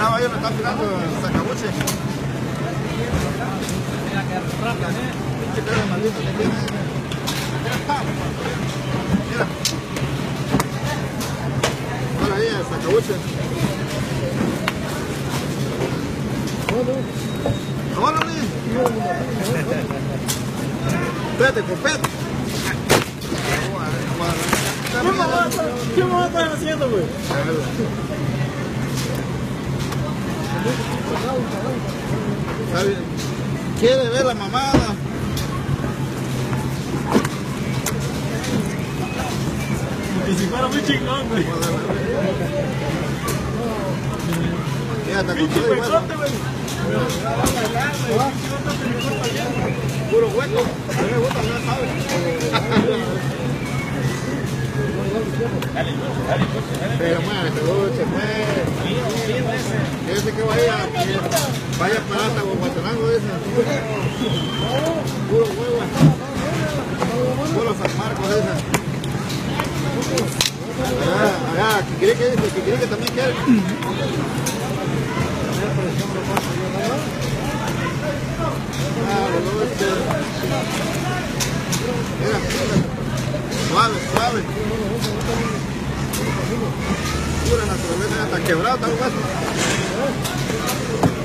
Mira, ahí me están tirando el sacabuche. Pinche cara maldito que tiene. Mira. Ahora ahí el sacabuche. ¡Órale! Espérate, copete. ¿Qué me va a estar haciendo, güey? Quiere ver la mamada. Como si fuera muy chingón, güey. Mira, te Pinche acosté igual. pecote, güey. Puro hueco. A mí me gusta, no sabes. Pero más, peluche, pues. Ese que vaya para hasta Guatemala, ese. Puro huevo. Puro San Marcos, ese. Allá, que quiere que también quiere. Mira, suave, suave. Pura naturaleza, hasta quebrado, está el hueso.